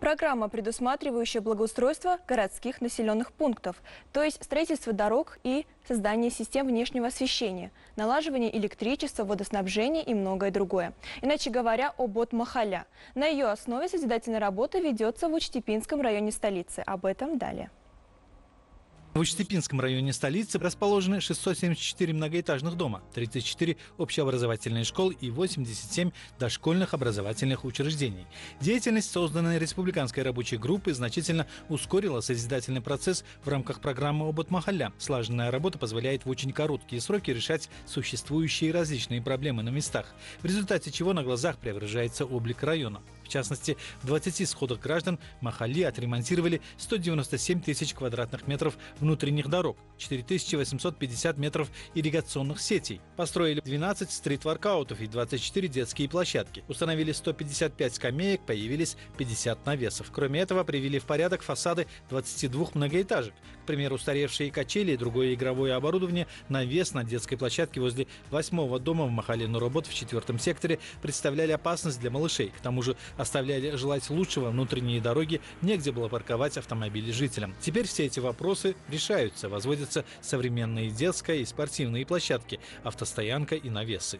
Программа, предусматривающая благоустройство городских населенных пунктов, то есть строительство дорог и создание систем внешнего освещения, налаживание электричества, водоснабжения и многое другое. Иначе говоря, Обод-Махалля. На ее основе созидательная работа ведется в Учтепинском районе столицы. Об этом далее. В Учтепинском районе столицы расположены 674 многоэтажных дома, 34 общеобразовательные школы и 87 дошкольных образовательных учреждений. Деятельность созданной республиканской рабочей группы значительно ускорила созидательный процесс в рамках программы Обод-Махалля. Слаженная работа позволяет в очень короткие сроки решать существующие различные проблемы на местах, в результате чего на глазах преображается облик района. В частности, в 20 сходах граждан Махалли отремонтировали 197 тысяч квадратных метров внутренних дорог, 4850 метров ирригационных сетей, построили 12 стрит-воркаутов и 24 детские площадки, установили 155 скамеек, появились 50 навесов. Кроме этого, привели в порядок фасады 22 многоэтажек. К примеру, устаревшие качели и другое игровое оборудование, навес на детской площадке возле 8-го дома в Махалле Нуробод в 4-м секторе представляли опасность для малышей. К тому же оставляли желать лучшего, внутренние дороги, негде было парковать автомобили жителям. Теперь все эти вопросы решаются. Возводятся современные детская и спортивные площадки, автостоянка и навесы.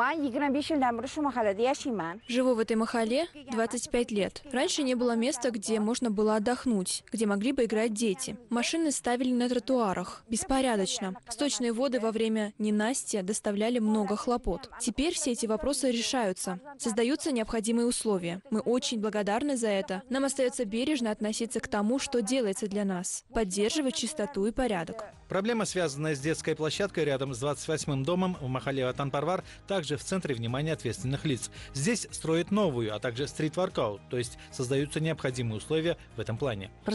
Живу в этой махалле 25 лет. Раньше не было места, где можно было отдохнуть, где могли бы играть дети. Машины ставили на тротуарах. Беспорядочно. Сточные воды во время ненастья доставляли много хлопот. Теперь все эти вопросы решаются. Создаются необходимые условия. Мы очень благодарны за это. Нам остается бережно относиться к тому, что делается для нас. Поддерживать чистоту и порядок. Проблема, связанная с детской площадкой рядом с 28-м домом в Махалле Ватан-Парвар, также в центре внимания ответственных лиц. Здесь строят новую, а также стрит-воркаут, то есть создаются необходимые условия в этом плане. На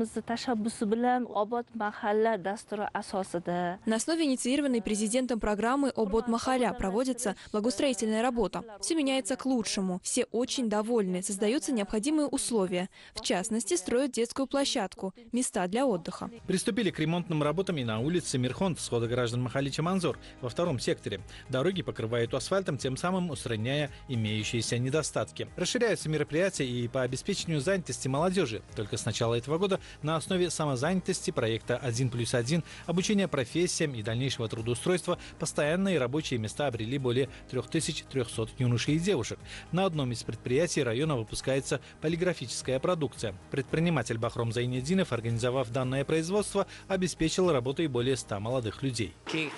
основе инициированной президентом программы Обод-Махалля проводится благоустроительная работа. Все меняется к лучшему. Все очень довольны. Создаются необходимые условия. В частности, строят детскую площадку, места для отдыха. Приступили к ремонтным работам и на улице Мирхонд, схода граждан Махалли Чаманзор, во 2-м секторе. Дороги покрывают асфальтом, тем самым устраняя имеющиеся недостатки. Расширяются мероприятия и по обеспечению занятости молодежи. Только с начала этого года на основе самозанятости проекта «1+1», обучения профессиям и дальнейшего трудоустройства постоянные рабочие места обрели более 3300 юношей и девушек. На одном из предприятий района выпускается полиграфическая продукция. Предприниматель Бахром Зайнеддинов, организовав данное производство, обеспечил работой более 100 молодых людей.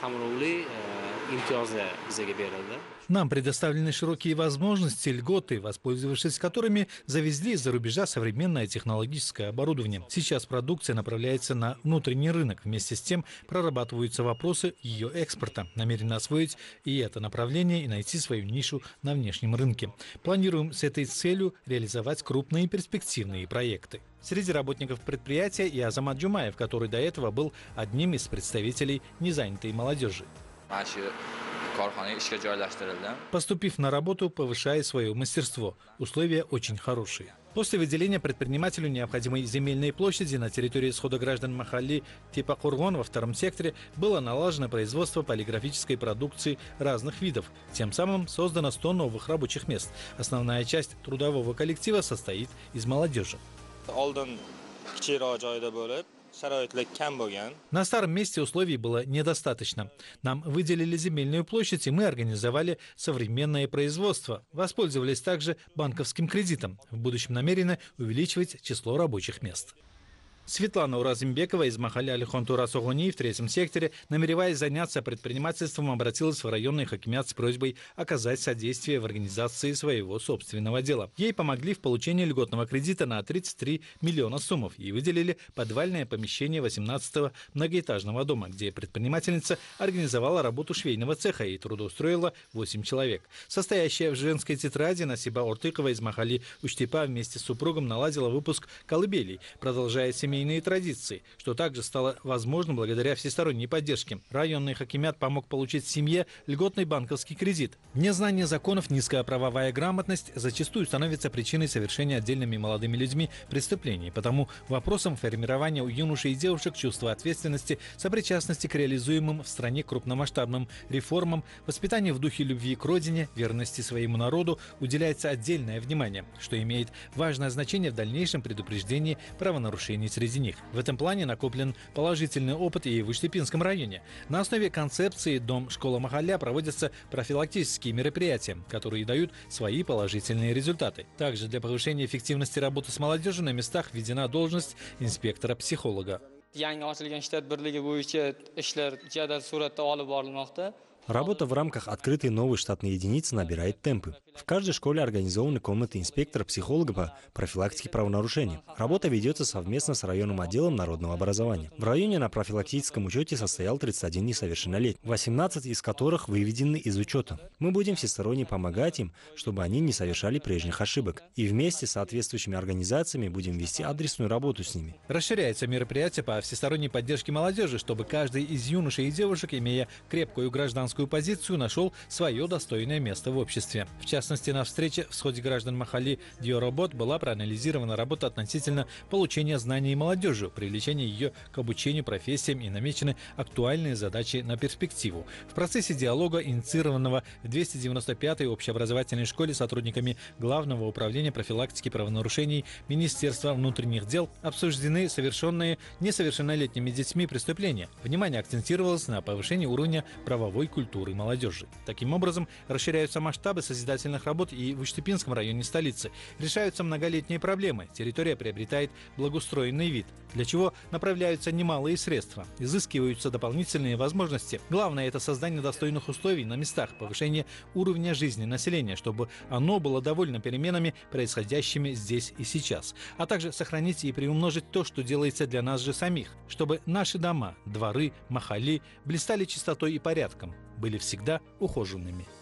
Нам предоставлены широкие возможности, льготы, воспользовавшись которыми завезли из-за рубежа современное технологическое оборудование. Сейчас продукция направляется на внутренний рынок. Вместе с тем прорабатываются вопросы ее экспорта. Намерены освоить и это направление и найти свою нишу на внешнем рынке. Планируем с этой целью реализовать крупные перспективные проекты. Среди работников предприятия и Азамат Джумаев, который до этого был одним из представителей незанятой молодежи. Поступив на работу, повышая свое мастерство. Условия очень хорошие. После выделения предпринимателю необходимой земельной площади на территории схода граждан Махалли Типа-Кургон во 2-м секторе было налажено производство полиграфической продукции разных видов. Тем самым создано 100 новых рабочих мест. Основная часть трудового коллектива состоит из молодежи. На старом месте условий было недостаточно. Нам выделили земельную площадь, и мы организовали современное производство. Воспользовались также банковским кредитом. В будущем намерены увеличивать число рабочих мест. Светлана Уразимбекова из Махалли Алихон-Турасогони в 3-м секторе, намереваясь заняться предпринимательством, обратилась в районный хакимят с просьбой оказать содействие в организации своего собственного дела. Ей помогли в получении льготного кредита на 33 миллиона сомов и выделили подвальное помещение 18-го многоэтажного дома, где предпринимательница организовала работу швейного цеха и трудоустроила 8 человек. Состоящая в женской тетради Насиба Ортыкова из Махалли Учтепа вместе с супругом наладила выпуск колыбелей, продолжая семейную семейные традиции, что также стало возможным благодаря всесторонней поддержке. Районный хакимят помог получить семье льготный банковский кредит. Незнание законов, низкая правовая грамотность зачастую становится причиной совершения отдельными молодыми людьми преступлений. Потому вопросом формирования у юношей и девушек чувства ответственности, сопричастности к реализуемым в стране крупномасштабным реформам, воспитанию в духе любви к родине, верности своему народу уделяется отдельное внимание, что имеет важное значение в дальнейшем предупреждении правонарушений среди них. В этом плане накоплен положительный опыт и в Усть-Липинском районе. На основе концепции «Дом-школа-махалля» проводятся профилактические мероприятия, которые дают свои положительные результаты. Также для повышения эффективности работы с молодежью на местах введена должность инспектора-психолога. Работа в рамках открытой новой штатной единицы набирает темпы. В каждой школе организованы комнаты инспектора-психолога по профилактике правонарушений. Работа ведется совместно с районным отделом народного образования. В районе на профилактическом учете состоял 31 несовершеннолетний, 18 из которых выведены из учета. Мы будем всесторонне помогать им, чтобы они не совершали прежних ошибок. И вместе с соответствующими организациями будем вести адресную работу с ними. Расширяется мероприятие по всесторонней поддержке молодежи, чтобы каждый из юношей и девушек, имея крепкую гражданскую позицию, нашел свое достойное место в обществе. В частности, на встрече в сходе граждан Махалли Диоробот была проанализирована работа относительно получения знаний молодежи, привлечения ее к обучению профессиям и намечены актуальные задачи на перспективу. В процессе диалога, инициированного в 295-й общеобразовательной школе сотрудниками Главного управления профилактики правонарушений Министерства внутренних дел, обсуждены совершенные несовершеннолетними детьми преступления. Внимание акцентировалось на повышении уровня правовой культуры молодежи. Таким образом, расширяются масштабы созидательных работ и в Усть-Липинском районе столицы. Решаются многолетние проблемы. Территория приобретает благоустроенный вид, для чего направляются немалые средства. Изыскиваются дополнительные возможности. Главное – это создание достойных условий на местах, повышение уровня жизни населения, чтобы оно было довольно переменами, происходящими здесь и сейчас. А также сохранить и приумножить то, что делается для нас же самих, чтобы наши дома, дворы, махалли блистали чистотой и порядком, были всегда ухоженными.